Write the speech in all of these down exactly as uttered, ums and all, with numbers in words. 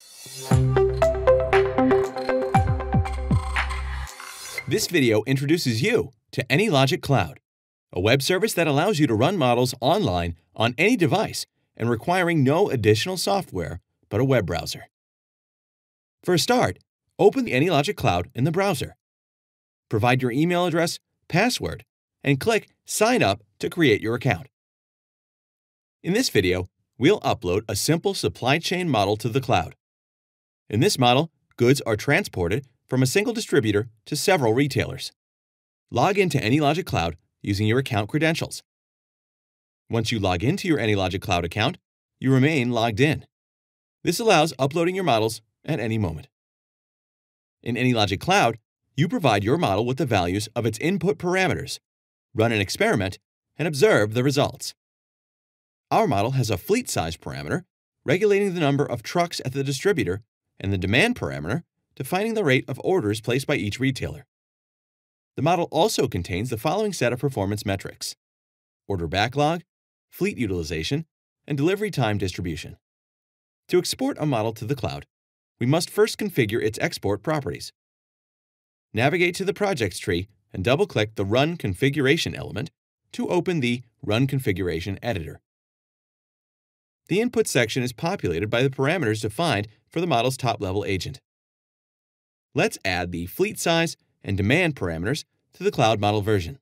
This video introduces you to AnyLogic Cloud, a web service that allows you to run models online on any device and requiring no additional software but a web browser. For a start, open the AnyLogic Cloud in the browser. Provide your email address, password, and click Sign Up to create your account. In this video, we'll upload a simple supply chain model to the cloud. In this model, goods are transported from a single distributor to several retailers. Log into AnyLogic Cloud using your account credentials. Once you log into your AnyLogic Cloud account, you remain logged in. This allows uploading your models at any moment. In AnyLogic Cloud, you provide your model with the values of its input parameters, run an experiment, and observe the results. Our model has a fleet size parameter, regulating the number of trucks at the distributor, and the demand parameter, defining the rate of orders placed by each retailer. The model also contains the following set of performance metrics: order backlog, fleet utilization, and delivery time distribution. To export a model to the cloud, we must first configure its export properties. Navigate to the projects tree and double-click the Run Configuration element to open the Run Configuration editor. The input section is populated by the parameters defined for the model's top-level agent. Let's add the fleet size and demand parameters to the cloud model version.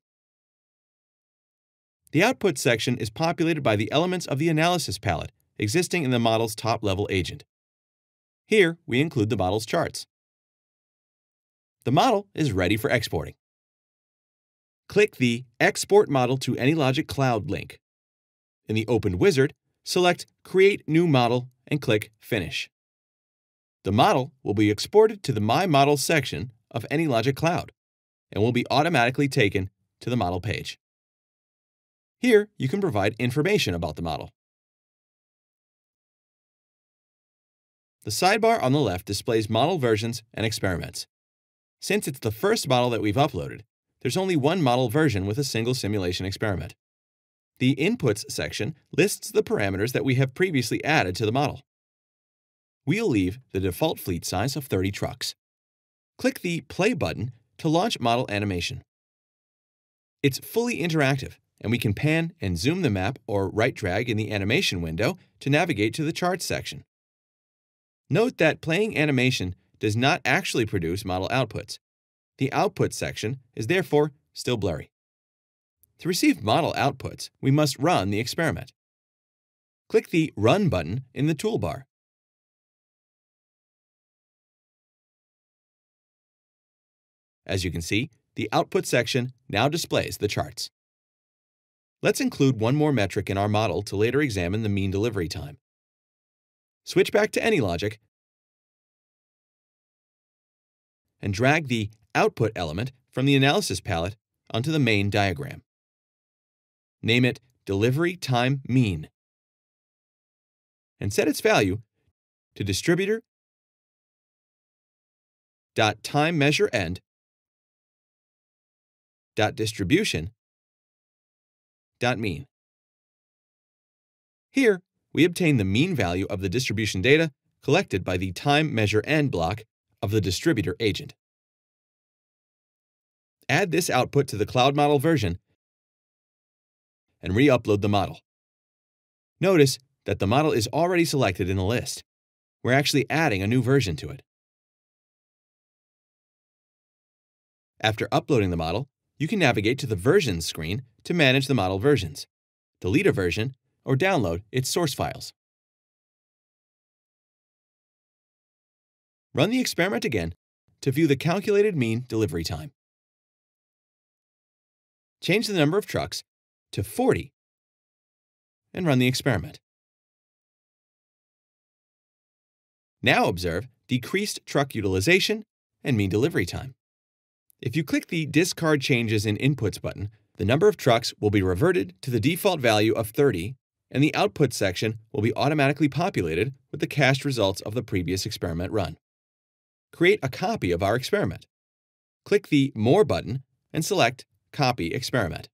The output section is populated by the elements of the analysis palette existing in the model's top-level agent. Here, we include the model's charts. The model is ready for exporting. Click the Export Model to AnyLogic Cloud link. In the opened wizard, select Create New Model and click Finish. The model will be exported to the My Models section of AnyLogic Cloud and will be automatically taken to the model page. Here, you can provide information about the model. The sidebar on the left displays model versions and experiments. Since it's the first model that we've uploaded, there's only one model version with a single simulation experiment. The Inputs section lists the parameters that we have previously added to the model. We'll leave the default fleet size of thirty trucks. Click the Play button to launch model animation. It's fully interactive, and we can pan and zoom the map or right drag in the animation window to navigate to the Charts section. Note that playing animation does not actually produce model outputs. The Output section is therefore still blurry. To receive model outputs, we must run the experiment. Click the Run button in the toolbar. As you can see, the Output section now displays the charts. Let's include one more metric in our model to later examine the mean delivery time. Switch back to AnyLogic and drag the Output element from the Analysis palette onto the main diagram. Name it Delivery Time Mean and set its value to distributor dot time measure end dot distribution dot mean. Here, we obtain the mean value of the distribution data collected by the time measure end block of the distributor agent. Add this output to the cloud model version and re-upload the model. Notice that the model is already selected in the list. We're actually adding a new version to it. After uploading the model, you can navigate to the Versions screen to manage the model versions, delete a version, or download its source files. Run the experiment again to view the calculated mean delivery time. Change the number of trucks to forty and run the experiment. Now observe decreased truck utilization and mean delivery time. If you click the Discard Changes in Inputs button, the number of trucks will be reverted to the default value of thirty, and the Output section will be automatically populated with the cached results of the previous experiment run. Create a copy of our experiment. Click the More button and select Copy Experiment.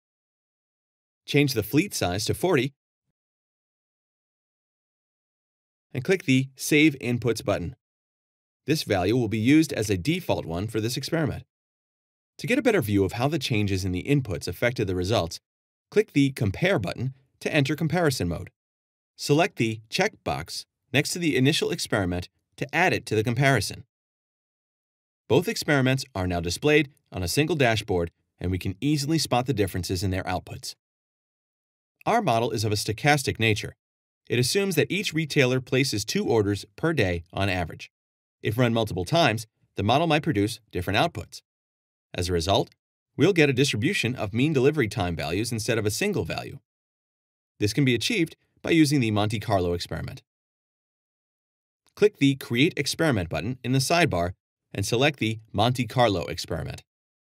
Change the fleet size to forty and click the Save Inputs button. This value will be used as a default one for this experiment. To get a better view of how the changes in the inputs affected the results, click the Compare button to enter comparison mode. Select the checkbox next to the initial experiment to add it to the comparison. Both experiments are now displayed on a single dashboard, and we can easily spot the differences in their outputs. Our model is of a stochastic nature. It assumes that each retailer places two orders per day on average. If run multiple times, the model might produce different outputs. As a result, we'll get a distribution of mean delivery time values instead of a single value. This can be achieved by using the Monte Carlo experiment. Click the Create Experiment button in the sidebar and select the Monte Carlo experiment.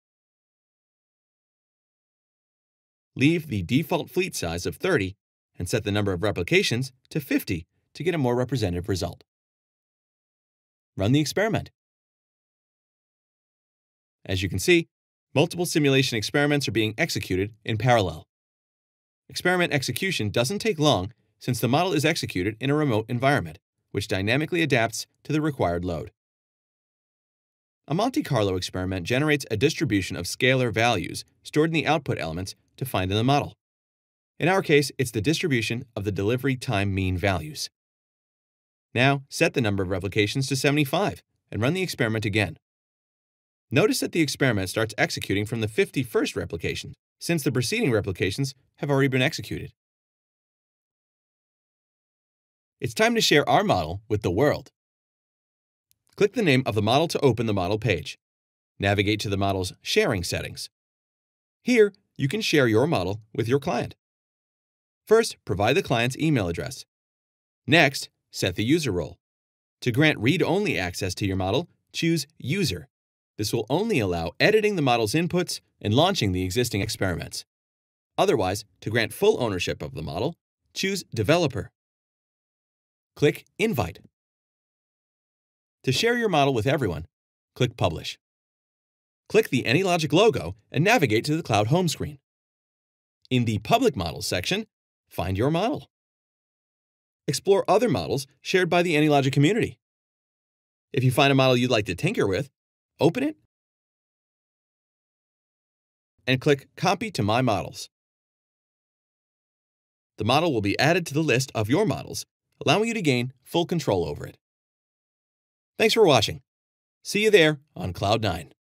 Leave the default fleet size of thirty and set the number of replications to fifty to get a more representative result. Run the experiment. As you can see, multiple simulation experiments are being executed in parallel. Experiment execution doesn't take long since the model is executed in a remote environment, which dynamically adapts to the required load. A Monte Carlo experiment generates a distribution of scalar values stored in the output elements defined in the model. In our case, it's the distribution of the delivery time mean values. Now, set the number of replications to seventy-five and run the experiment again. Notice that the experiment starts executing from the fifty-first replication, since the preceding replications have already been executed. It's time to share our model with the world. Click the name of the model to open the model page. Navigate to the model's sharing settings. Here, you can share your model with your client. First, provide the client's email address. Next, set the user role. To grant read-only access to your model, choose User. This will only allow editing the model's inputs and launching the existing experiments. Otherwise, to grant full ownership of the model, choose Developer. Click Invite. To share your model with everyone, click Publish. Click the AnyLogic logo and navigate to the Cloud home screen. In the Public Models section, find your model. Explore other models shared by the AnyLogic community. If you find a model you'd like to tinker with, open it and click Copy to My Models. The model will be added to the list of your models, allowing you to gain full control over it. Thanks for watching. See you there on Cloud nine.